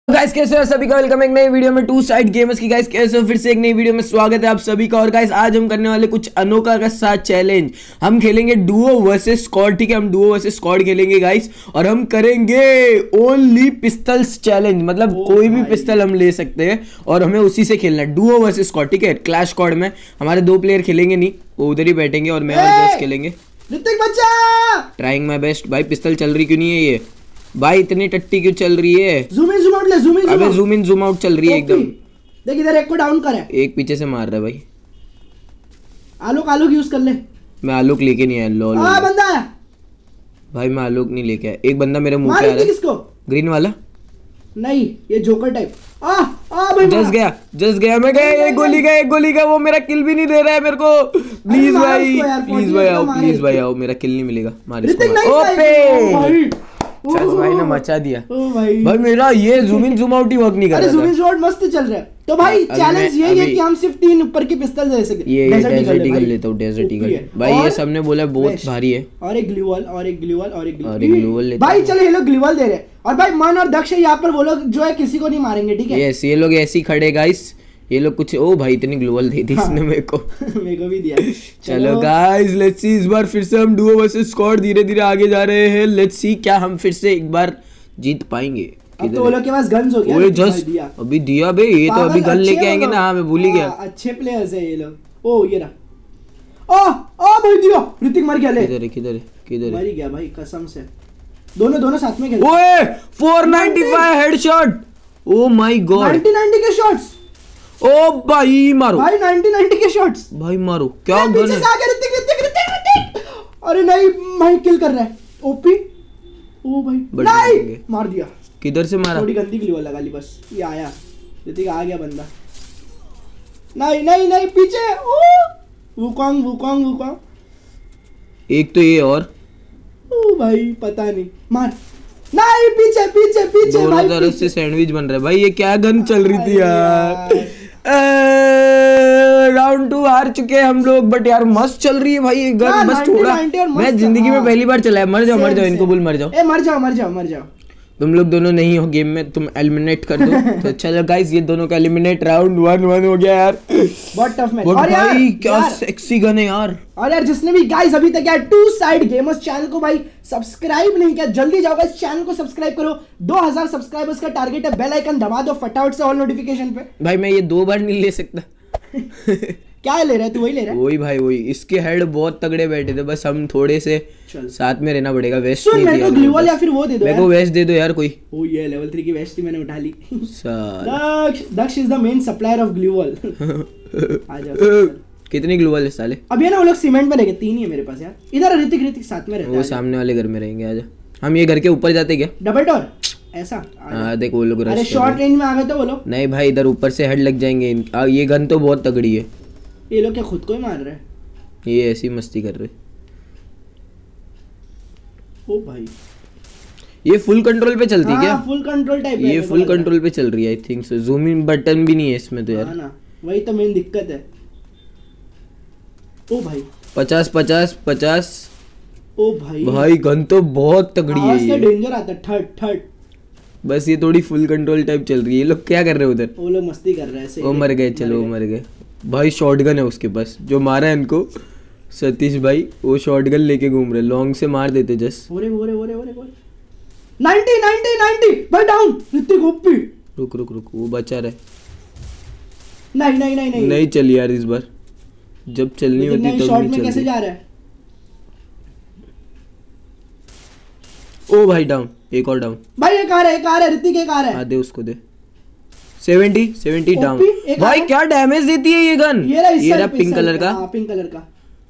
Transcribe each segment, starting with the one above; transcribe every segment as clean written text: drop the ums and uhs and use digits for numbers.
Guys कैसे हो सभी का वेलकम एक नई वीडियो में टू साइड गेमर्स की। गाइस कैसे हो, फिर से एक नई वीडियो में स्वागत है आप सभी का। और गाइस आज हम करने वाले कुछ अनोखा का साथ चैलेंज। हम खेलेंगे डुओ वर्सेस स्क्वाड। ठीक है, हम डुओ वर्सेस स्क्वाड खेलेंगे गाइस, और हम करेंगे ओनली पिस्टल्स चैलेंज। मतलब कोई भी पिस्टल हम ले सकते हैं और हमें उसी से खेलना है, डुओ वर्सेस स्क्वाड। ठीक है, क्लैश स्क्वाड में हमारे दो प्लेयर खेलेंगे नहीं, वो उधर ही बैठेंगे और मैं और जस खेलेंगे। ऋतिक बच्चा ट्राइंग माय बेस्ट। भाई पिस्टल चल रही क्यों नहीं है ये? भाई इतनी टट्टी क्यों चल रही है? ज़ूम इन ज़ूम आउट ले, ज़ूम इन अबे ज़ूम इन ज़ूम आउट चल रही है एकदम। देख इधर एक को डाउन कर है, एक पीछे से मार रहा है भाई। आलोक यूज कर ले। मैं आलोक लेके नहीं आया। लॉल बंदा आया भाई, मैं आलोक नहीं लेके आया। एक बंदा मेरे मुंह पे आ रहा है। किसको? ग्रीन वाला नहीं, ये जोकर टाइप। भाई जस गया मैं गया। एक गोली का वो मेरा किल भी नहीं दे रहा है मेरे को। प्लीज भाई आओ, मेरा किल नहीं मिलेगा। मार इसको। ओपे भाई ने मचा दिया। भाई मेरा ये जूम इन जूम आउट ही वर्क नहीं कर रहा। अरे जूम इन जूम आउट मस्त चल रहा है। तो भाई चैलेंज यही है कि हम सिर्फ 3 ऊपर की पिस्तल दे सकते हैं। ये डेजर्ट ईगल लेता हूं, डेजर्ट ईगल। भाई ये सबने बोला बहुत भारी है। और एक ग्लूवॉल भाई चलो ये लोग ग्लूवॉल दे रहे हैं। और भाई मन और दक्ष यहाँ पर वो लोग जो है किसी को नहीं मारेंगे। ठीक है, यस ये लोग ऐसे ही खड़े गाइस। ये लोग कुछ ओ भाई इतनी ग्लोबल दे दी इसने मेरे को। मेरे को भी दिया। चलो गाइस लेट्स सी, इस बार फिर से हम डुओ वर्सेस स्क्वाड धीरे धीरे आगे जा रहे हैं। लेट्स सी क्या हम फिर से एक बार जीत पाएंगे। अब तो वो लोग के पास गन्स हो गया। ओए जस्ट अभी दिया बे, ये तो अभी गन लेके आएंगे ना। हाँ मैं भूल ही गया। अच्छे प्लेयर्स है ये लोग। ओ ये रहा। ओ भाई दिया, ऋतिक मर गया। ले किधर मर गया भाई कसम से। दोनों साथ में खेल। ओए 495 हेडशॉट। ओ माय गॉड 90 के शॉट्स। ओ भाई मारो भाई 90 के शॉट्स भाई मारो। क्या गन है? ऋतिक। अरे नहीं भाई किल कर रहा है ओपी। ओ भाई नहीं मार दिया। किधर से मारा? थोड़ी गंदी ग्लू लगा ली बस। ये आया ऋतिक, आ गया बंदा। नहीं पीछे। वुकोंग एक तो ये और। ओ भाई पता नहीं, मार। नहीं पीछे दोनों तरफ से सैंडविच बन रहा है भाई। ये क्या गन चल रही थी यार। राउंड 2 हार चुके हैं हम लोग, बट यार मस्त चल रही है भाई ये गन। बस थोड़ा मैं जिंदगी में पहली बार चलाया। मर जाओ इनको बोल मर जाओ। मर जाओ। तुम लोग दोनों नहीं हो गेम में, तुम एलिमिनेट कर दो। तो चलो गाइस ये दोनों का एलिमिनेट। राउंड 1 हो गया यार। बहुत टफ मैच। और भाई क्या सेक्सी गन है यार। और यार जिसने भी गाइस अभी तक यार टू साइड गेमर्स चैनल को भाई सब्सक्राइब नहीं किया, जल्दी जाओ गाइस चैनल को सब्सक्राइब करो। 2000 सब्सक्राइबर्स का टारगेट है। बेल आइकन दबा दो फटाफट से ऑल नोटिफिकेशन पे। भाई मैं ये 2 बार नहीं ले सकता। क्या ले रहा है तू? वही ले रहा है? वही भाई वही। इसके हेड बहुत तगड़े बैठे थे, बस हम थोड़े से साथ में रहना पड़ेगा। वेस्ट सुन मेरे को ग्लूवॉल या फिर वो दे दो। मेरे को वेस्ट दे दो यार कोई। ओ ये लेवल 3 की वेस्ट थी, मैंने उठा ली। Daksh is the main supplier of gloo wall. आ जाओ। कितनी ग्लूवॉल है साले? अब ये ना वो लोग सीमेंट में रहेंगे। 3 ही है मेरे पास यार। इधर ऋतिक साथ में रहता है। वो सामने वाले घर में रहेंगे। आजा, हम ये घर के ऊपर जाते क्या? डबल डोर ऐसा। हाँ देख वो लोग। अरे शॉर्ट रेंज में आ गए तो वो लोग। नहीं भाई इधर ऊपर से हेड लग जाएंगे। ये गन तो बहुत तगड़ी है। ये लोग क्या खुद को ही मार रहे हैं? ये ऐसी मस्ती कर रहे। ओ भाई ये फुल कंट्रोल पे चलती है क्या? फुल कंट्रोल टाइप है। ये फुल कंट्रोल पे चल रही है I think so. Zoom in button भी नहीं है इसमें तो यार। ना वही तो मेन दिक्कत है। ओ भाई 50। ओ भाई गन तो बहुत तगड़ी है। ये डेंजर आता है। थर्ड बस ये थोड़ी फुल कंट्रोल टाइप चल रही है। ये लोग क्या कर रहे हैं उधर? वो लोग मस्ती कर रहे हैं ऐसे। वो मर गए। चलो वो मर गए भाई। शॉटगन है उसके पास, जो मारा है इनको सतीश भाई। वो शॉटगन लेके घूम रहे। लॉन्ग से मार देते जस्ट। ओरे 90 भाई डाउन। ऋतिक ओपी। रुक वो बचा रहे। नहीं चली यार इस बार। जब चलनी होती तब शॉट नहीं में कैसे चलती। जा रहा है? ओ भाई डाउन। एक और डाउन भाई। एक आ रहा है ऋतिक, एक आ रहा है। दे उसको दे। 70 डाउन। भाई क्या डैमेज देती है ये गन। ये रहा पिंक कलर का। पिंक कलर का।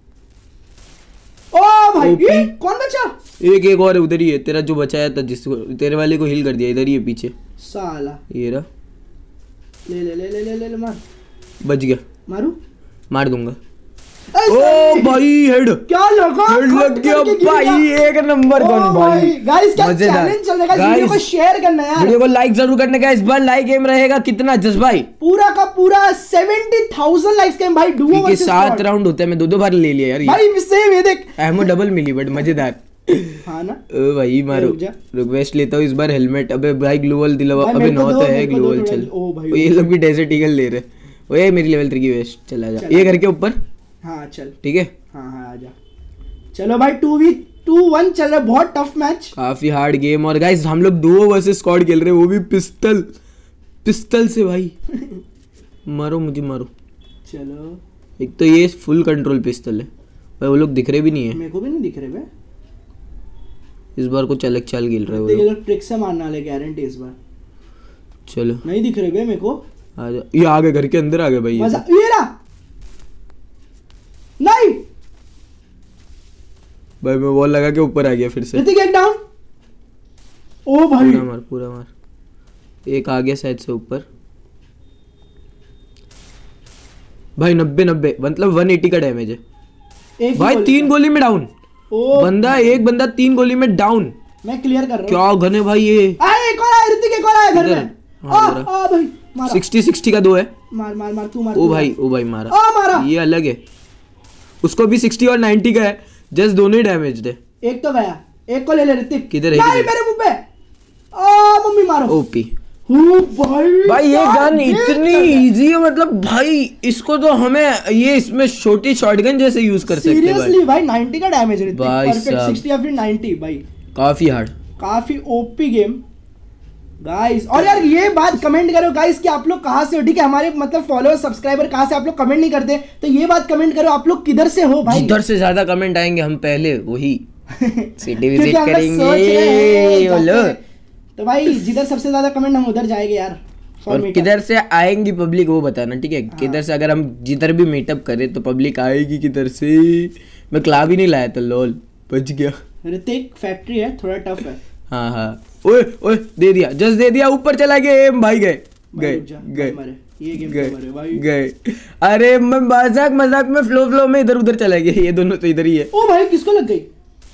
ओ भाई ये कौन बचा? एक और है उधर ही है। तेरा जो बचाया था, जिसको तेरे वाले को हिल कर दिया, इधर ही है पीछे साला। ये रहा। ले मार। बच गया। मार दूंगा। ओ भाई हेड क्या लगा? हेड लग गया भाई। एक नंबर गन भाई। गाइस क्या चैलेंज चल रहा है? वीडियो को शेयर करना यार। वीडियो को लाइक जरूर करना गाइस। बार लाइक गेम रहेगा कितना जस भाई? पूरा का पूरा 70,000 लाइक्स गेम भाई। डुओ वर्सेस 7 राउंड होते हैं। मैं 2 बार ले लिया यार। भाई सेम ये देख। एमो डबल मिली बट मजेदार। हाँ ना। ओ भाई मारो, रुक वेस्ट लेता हूँ इस बार हेलमेट। अबे भाई ग्लोवल दिलावा। अबे 9 तो है ग्लोवल। चल ओ भाई ये लोग भी डेजर्ट ईगल ले रहे। ओए मेरी लेवल 3 की वेस्ट। चला जा ये घर के ऊपर। हाँ चल ठीक है। हाँ आजा। चलो भाई 2v1 चल रहा है, बहुत टफ मैच, काफी हार्ड गेम। और गाइस हम लोग डुओ वर्सेस स्क्वाड खेल रहे हैं, वो भी पिस्टल से भाई। मारो मुझे मारो। चलो एक तो ये फुल कंट्रोल पिस्टल है भाई, वो लोग दिख रहे भी नहीं है। मेरे को भी नहीं दिख रहे बे। इस बार कुछ अलग चाल खेल रहे हो ये लोग ट्रिक से मारने वाले गारंटी इस बार। चलो नहीं दिख रहे बे मेरे को। आजा, ये आ गए घर के अंदर आ गए भाई। मजा ये रहा। नहीं भाई मैं वॉल लगा के ऊपर आ गया फिर से। ऋतिक एक डाउन। ओ भाई पूरा मार। एक आ गया शायद से ऊपर भाई। 90 मतलब 180 का डैमेज है भाई। 3 गोली में डाउन। एक बंदा 3 गोली में डाउन। मैं क्लियर कर रहा हूं। क्या गन है भाई ये। एक और आया ऋतिक, एक और आया घर में। आ भाई मारा। 60 का 2 है। मार तू मार। ओ भाई मारा। ये अलग है, उसको भी 60 और 90 का है। जस्ट दोनों ही डैमेज है। एक तो गया, एक को ले ले ऋतिक। किधर है? मेरे मुंह पे। मम्मी मारो। ओपी भाई ये गन इतनी इजी है, मतलब भाई इसको तो हमें ये इसमें छोटी शॉटगन जैसे यूज कर सकते हैं। सीरियसली भाई 90 का डैमेज है भाई, परफेक्ट 60 या फिर 90 भाई। काफी हार्ड, काफी ओपी गेम गाइस। और यार ये बात कमेंट करो गाइस कि आप लोग कहाँ से हो, ठीक है? हमारे मतलब फॉलोअर सब्सक्राइबर कहाँ से, आप लोग कमेंट नहीं करते तो ये बात कमेंट करो, आप लोग किधर से हो भाई। जिधर से ज्यादा कमेंट आएंगे हम पहले वही सिटी विजिट करेंगे। तो भाई जिधर सबसे ज्यादा कमेंट हम उधर जाएंगे यार। और किधर से आएंगी पब्लिक वो बताना, ठीक है? किधर से अगर हम जिधर भी मीटअप करें तो पब्लिक आएगी किधर से। मैं क्लाब ही नहीं लाया था, लोल बच गया। ऋतिक फैक्ट्री है, थोड़ा टफ है। हाँ ओए दे दिया, जस्ट दे दिया, ऊपर चला गया भाई। गए। अरे मैं मजाक में फ्लो में इधर उधर चला गया। ये दोनों तो इधर ही है। ओ भाई किसको लग गई?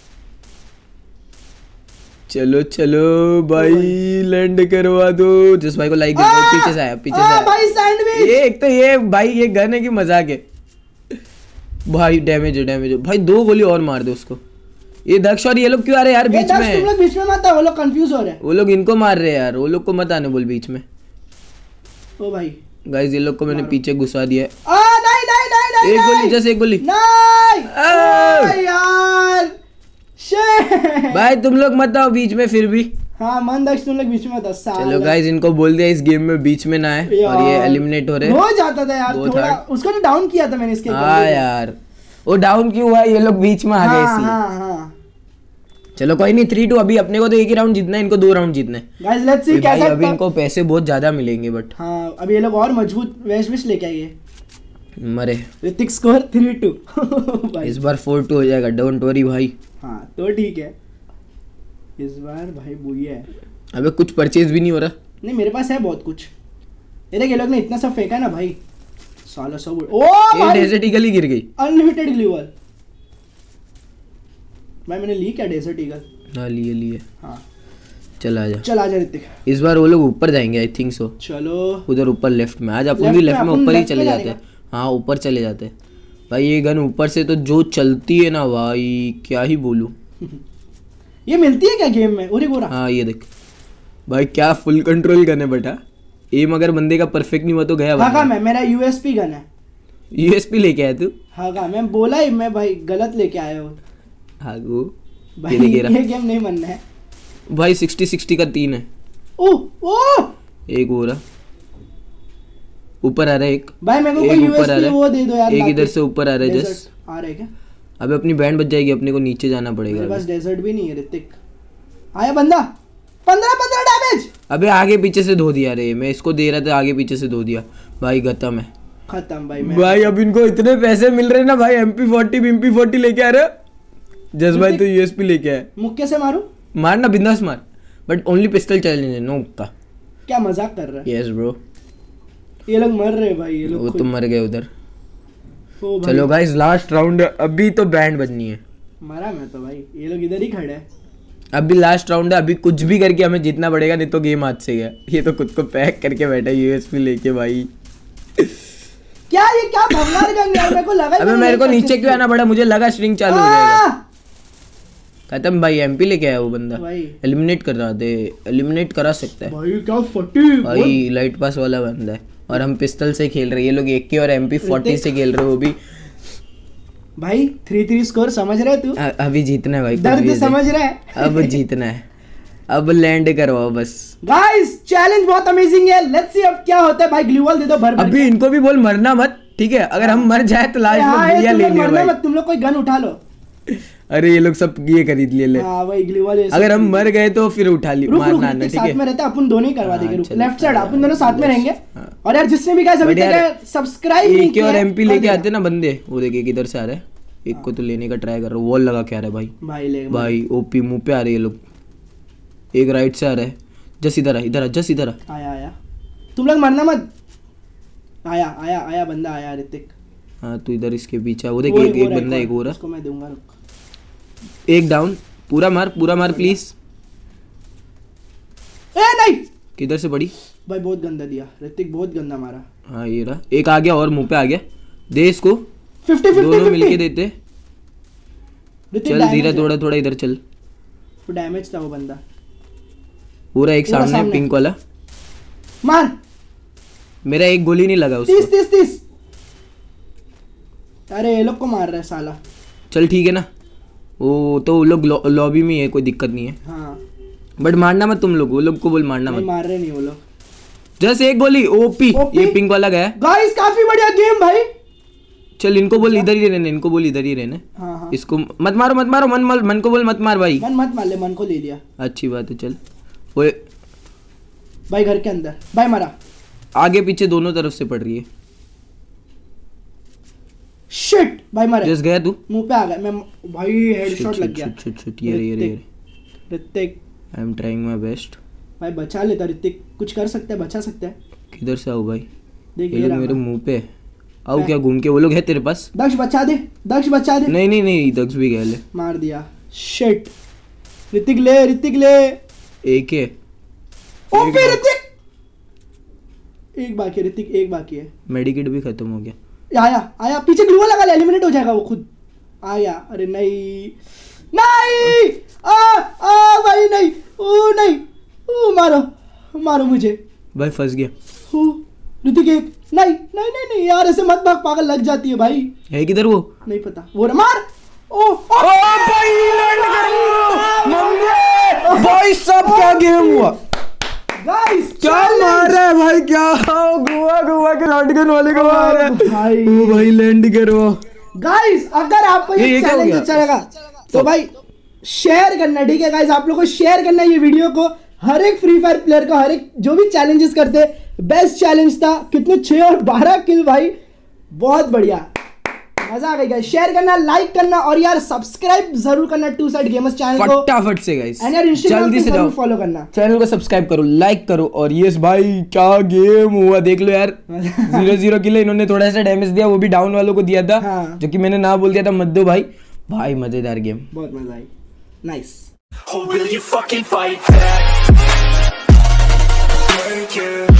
चलो भाई लैंड करवा दो। जिस भाई को लाइक दे दो। पीछे से आया भाई सैंडविच। ये एक तो ये भाई ये गन है कि मजाक है भाई। डैमेज है भाई। 2 गोली और मार दे उसको। ये दक्ष और ये लोग क्यों आ रहे हैं यार बीच में? तुम लोग बीच में मत आओ, वो लोग कंफ्यूज हो रहे हैं। वो लोग इनको मार रहे हैं यार, वो लोग को मत आने बोल बीच में। ओ भाई गाइस ये लोग को मैंने पीछे घुसा दिया है। नहीं एक गोली, जैसे एक गोली। नहीं यार भाई तुम लोग मत आओ बीच में फिर भी। हाँ मन दक्ष तुम लोग बीच में मत। चलो गाइस इनको बोल दिया इस गेम में बीच में ना आए। और ये एलिमिनेट हो रहे हो जाता था यार थोड़ा। उसको तो डाउन किया था मैंने इसके। हाँ यार वो डाउन क्यों हुआ? ये लोग बीच में आ गए इसलिए। चलो कोई नहीं 3-2। अभी अपने को तो एक ही राउंड जीतना है, इनको 2 राउंड जीतने। गाइस लेट्स सी कैसा। अभी इनको पैसे बहुत ज्यादा मिलेंगे बट। हाँ अभी ये लोग और मजबूत वेस्ट लेके आएंगे। मरे ऋतिक स्कोर 3-2 इस बार 4-2 हो जाएगा, डोंट वरी भाई। हाँ तो ठीक है इस बार भाई बुइया है। अबे कुछ परचेज भी नहीं हो रहा। नहीं मेरे पास है बहुत कुछ। ये लोग ने इतना सब फेंका ना भाई, साला सब। ओ भाई डेजर्ट ईगल ही गिर गई। अनलिमिटेड ग्लूवल भाई मैंने ली क्या? डेजर्ट ईगल हाँ लिए। हाँ चल आजा ऋतिक। इस बार वो लोग ऊपर जाएंगे आई थिंक सो। चलो उधर ऊपर लेफ्ट में आज अपन भी लेफ्ट में ऊपर ही चले जाते हैं। हाँ ऊपर चले जाते हैं भाई। ये गन ऊपर से तो जो चलती है ना भाई क्या ही बोलूं। ये मिलती है क्या गेम में? उरे गोरा। हाँ ये देख भाई क्या फुल कंट्रोल गन है बेटा। एम अगर बंदे का परफेक्ट नहीं हुआ तो गया। हाँ मैं मेरा यूएसपी गन है। यूएसपी लेके आया तू? हाँ मैं बोला ही मैं भाई गलत लेके आया हूँ। हाँ भाई ये गेम नहीं बनना है भाई। 60 का 3 है। ओह एक हो रहा ऊपर आ रहा है। एक भाई मेरे को कोई यूएसपी वो दे दो यार। एक इधर से ऊपर आ रहा है। जस्ट आ रहा है क्या? अबे अपनी बैंड बच जाएगी, अपने को नीचे जाना पड़ेगा। मेरे पास डेजर्ट भी नहीं है ऋतिक। आया बंदा 15 डैमेज। अबे आगे पीछे से धो दिया रे। मैं इसको दे रहा था आगे पीछे से धो दिया भाई। खत्म भाई। अब इनको इतने पैसे मिल रहे ना भाई। MP40 लेके आ रहे। जस भाई तो यूएसपी लेके आया। मुक्के से मारू? मारना बिंदास मार बट ओनली पिस्टल चैलेंज है नो का। क्या मजाक कर रहा है? यस ब्रो ये लोग मर रहे भाई। ये लोग वो तुम मर गए उधर। चलो गाइस लास्ट राउंड। अभी तो बैंड बजनी है। मरा मैं तो भाई। ये लोग इधर ही खड़े हैं। अभी लास्ट राउंड है। अभी कुछ भी करके हमें जीतना पड़ेगा नहीं तो गेम हाथ से गया। ये तो खुद को पैक करके बैठा यूएसपी लेके भाई। क्या ये क्या भंगार गन यार? मेरे को लगा। अबे मेरे को नीचे क्यों आना पड़ा? मुझे लगा स्ट्रिंग चालू हो जाएगा। खत्म भाई, एमपी लेके आया वो बंदा भाई। एलिमिनेट कर रहा दे, एलिमिनेट करा सकता है भाई क्या फटी भाई, लाइट पास वाला बंदा है और हम पिस्टल से खेल रहे हैं, ये लोग AK और MP40 से खेल रहे हो, वो भी भाई 3-3 स्कोर समझ रहे तू? अभी जीतना है भाई, दर्द समझ रहा है। अब जीतना है, अब लैंड करवाओ बस। गाइस चैलेंज बहुत अमेजिंग है, लेट्स सी अब क्या होता है। भाई ग्लू वॉल दे दो भर भर अभी इनको भी बोल मरना मत, ठीक है? अगर हम मर जाए तो लास्ट में बिया ले लियो भाई। तुम लोग कोई गन उठा लो। अरे ये लोग सब ये खरीद ले। हाँ भाई ग्लू वॉल। अगर हम मर गए तो फिर उठा लियो, मारना नहीं, ठीक है? साथ में रहते अपन दोनों ही करवा देंगे। लेफ्ट साइड अपन दोनों साथ में रहेंगे। और यार जिसने भी गाइस अभी तक सब्सक्राइब नहीं किया, AK और MP लेके आते ना बंदे, वो देखिए किधर से आ रहे हैं। एक को तो लेने का ट्राई कर रहा हूँ, वॉल लगा के आ रहा है भाई। भाई OP मुंह पे आ रहे हैं ये लोग। एक राइट से आ रहा है, जस इधर आ, इधर आ, जस इधर आ। आया तुम लोग मरना मत। आया बंदा आया ऋतिक। हाँ तू इधर इसके पीछे, वो देख एक बंदा, एक और उसको मैं दूंगा, रुक। एक डाउन, पूरा मार प्लीज। ए नहीं, किधर से पड़ी भाई? बहुत गंदा दिया ऋतिक, बहुत गंदा मारा। हाँ ये रहा, एक आ गया और मुंह पे आ गया, दे इसको। 50-50 दोनों मिलके देते। चल धीरे, थोड़ा इधर चल। डैमेज था वो बंदा पूरा। एक सामने पिंक वाला मार। मेरा एक गोली नहीं लगा उसको। 30 अरे ये लोग को मार रहा है साला। चल ठीक है ना, वो तो वो लोग लॉबी में है, कोई दिक्कत नहीं है। हाँ बट मारना मत तुम लोग, वो लोग को बोल मारना मत। मार रहे नहीं वो लोग। जैसे एक गोली OP। ये पिंक वाला गया। गाइस काफी बढ़िया गेम भाई। चल इनको बोल इधर ही रहने, इनको बोल इधर ही रहने। हाँ। इसको मत मारो मन को बोल मत मार भाई। मत मार ले, मन को ले लिया। अच्छी बात है। चल वो भाई घर के अंदर भाई मारा। आगे पीछे दोनों तरफ से पड़ रही है। शिट भाई मारा। जस्ट गया तू, मुंह पे आ गया मैं भाई, हेडशॉट लग गया। ये Hrithik I am trying my best. भाई बचा लेता ऋतिक, कुछ कर सकता है, बचा सकता है। किधर से आओ भाई? देख ये लोग मेरे मुंह पे आओ क्या घूम के? वो लोग है तेरे पास? दक्ष बचा दे। नहीं दक्ष भी गए ले। मार दिया। शिट ऋतिक ले। एक है ओपी ऋतिक। एक बाकी है। मेडिकेट भी खत्म हो गया। आया पीछे ग्लू लगा ले, एलिमिनेट हो जाएगा वो खुद। आया। अरे नहीं भाई नहीं, मारो मुझे भाई, फंस गया ऋतिक। एक नहीं यार, ऐसे मत भाग, पागल लग जाती है भाई। है किधर वो? नहीं पता। वो मार। भाई सब क्या गेम हुआ गाइस? क्या मार रहा है भाई? क्या गोवा के शॉटगन वाले को मार रहा है भाई। लैंड करो गाइस। अगर आपको ये चैलेंज अच्छा लगा तो भाई शेयर करना, ठीक है गाइस? आप लोगों को शेयर करना ये वीडियो को। हर एक फ्री फायर प्लेयर को, हर एक जो भी चैलेंजेस करते, बेस्ट चैलेंज था। कितने 6 और 12 किल भाई, बहुत बढ़िया, मजा आ गया। शेयर करना, लाइक करना और यार सब्सक्राइब जरूर करना टू साइड गेमर्स चैनल को फटाफट से गाइस। एंड यार इंस्टाग्राम पे जरूर फॉलो करना, चैनल को सब्सक्राइब करो, लाइक करो। और यस भाई क्या गेम हुआ, देख लो यार। 0-0 के लिए इन्होंने थोड़ा सा डैमेज दिया, वो भी डाउन वालों को दिया था। हाँ। जो कि मैंने ना बोल दिया था मत दो भाई। मजेदार गेम, बहुत मजा आई। Nice. Or will you fucking fight back?